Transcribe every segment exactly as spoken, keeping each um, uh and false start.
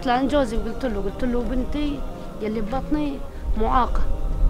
لعند جوزي وقلت له قلت له بنتي يلي ببطني معاقة.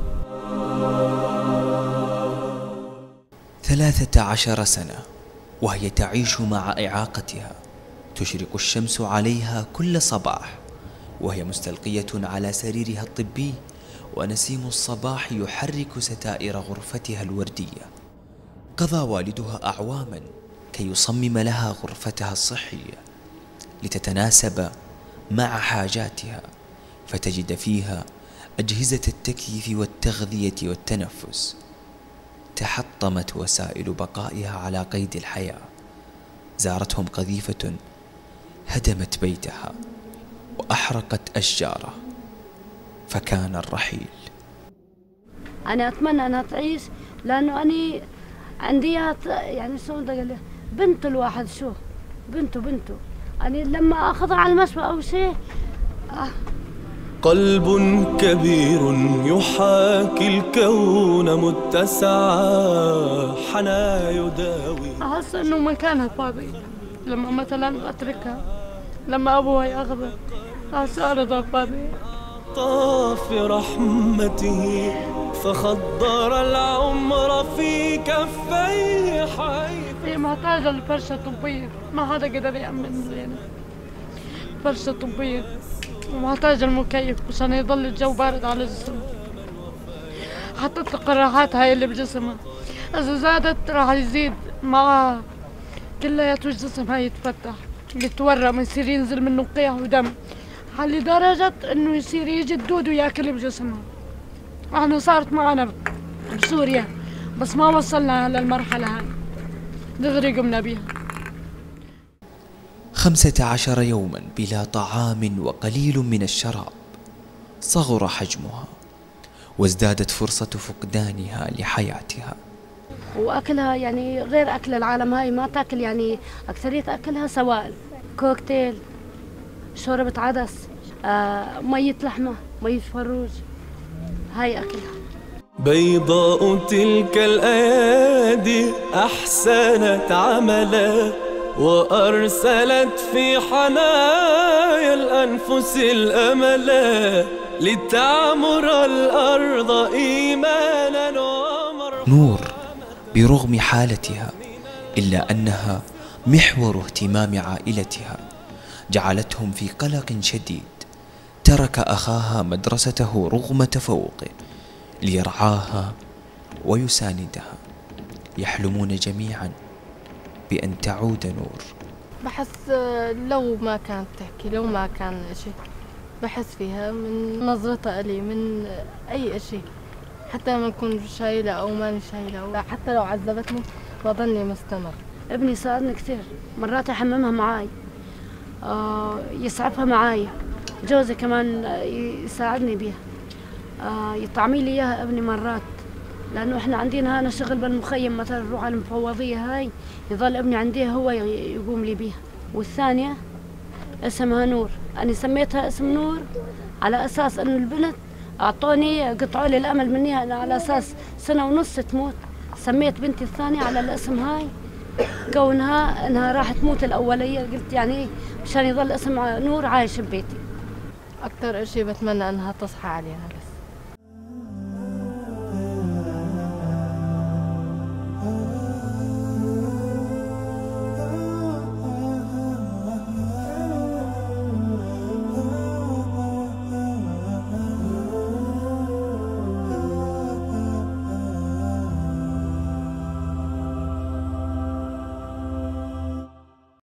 ثلاثة عشر سنة وهي تعيش مع إعاقتها، تشرق الشمس عليها كل صباح وهي مستلقية على سريرها الطبي، ونسيم الصباح يحرك ستائر غرفتها الوردية. قضى والدها أعواما كي يصمم لها غرفتها الصحية لتتناسب مع حاجاتها، فتجد فيها أجهزة التكييف والتغذية والتنفس. تحطمت وسائل بقائها على قيد الحياة، زارتهم قذيفة هدمت بيتها وأحرقت أشجاره، فكان الرحيل. أنا أتمنى أنها تعيش، لأنه أنا عندي يعني شو بنت الواحد، شو بنته بنته أنا لما أخذها على المشفى أو شيء. آه. قلب كبير يحاكي الكون متسعا، حنا يداوي. أحس إنه مكانها فاضي لما مثلا أتركها، لما أبوها ياخذها أحس أرضها فاضي. طاف رحمته فخضر العمر في كفيه حي. هي محتاجة لفرشة طبية، ما حدا قدر يأمن لنا فرشة طبية، ومحتاجة المكيف عشان يضل الجو بارد على جسمها. حطت القراحات هاي اللي بجسمها، إذا زادت راح يزيد معها كلياته الجسم هاي يتفتح، يتورم، يصير ينزل منه قيح ودم، لدرجة إنه يصير يجي الدود وياكل بجسمها. احنا صارت معنا بسوريا بس ما وصلنا للمرحلة هاي، دغري قمنا بيها. خمسة عشر يوما بلا طعام وقليل من الشراب، صغر حجمها وازدادت فرصة فقدانها لحياتها. وأكلها يعني غير أكل العالم، هاي ما تاكل، يعني أكثرية أكلها سوائل، كوكتيل، شوربة عدس، آه، مية لحمة، مية فروج، هاي أكلها. بيضاء تلك الأيادي أحسنت عملا، وأرسلت في حنايا الأنفس الأملا، لتعمر الأرض إيمانا ومرحبا. نور برغم حالتها إلا أنها محور اهتمام عائلتها، جعلتهم في قلق شديد. ترك أخاها مدرسته رغم تفوقه ليرعاها ويساندها، يحلمون جميعا بأن تعود نور. بحس لو ما كانت تحكي، لو ما كان شيء، بحس فيها من نظرتها إلي، من أي شيء، حتى لما أكون شايلة أو ماني شايلة، حتى لو عذبتني بضلني مستمر. ابني ساعدني كثير، مرات يحممها معاي، آه يسعفها معاي، جوزي كمان يساعدني بيها، آه يطعمي لي اياها ابني مرات، لانه احنا عندنا هنا شغل بالمخيم، مثلا نروح على المفوضيه هاي يظل ابني عندي هو يقوم لي بيها. والثانيه اسمها نور، انا سميتها اسم نور على اساس انه البنت اعطوني، قطعوا لي الامل مني أنا على اساس سنه ونص تموت، سميت بنتي الثانيه على الاسم هاي، كونها انها راح تموت الاوليه، قلت يعني مشان يظل اسم نور عايش ببيتي. اكثر شيء بتمنى انها تصحى عليها.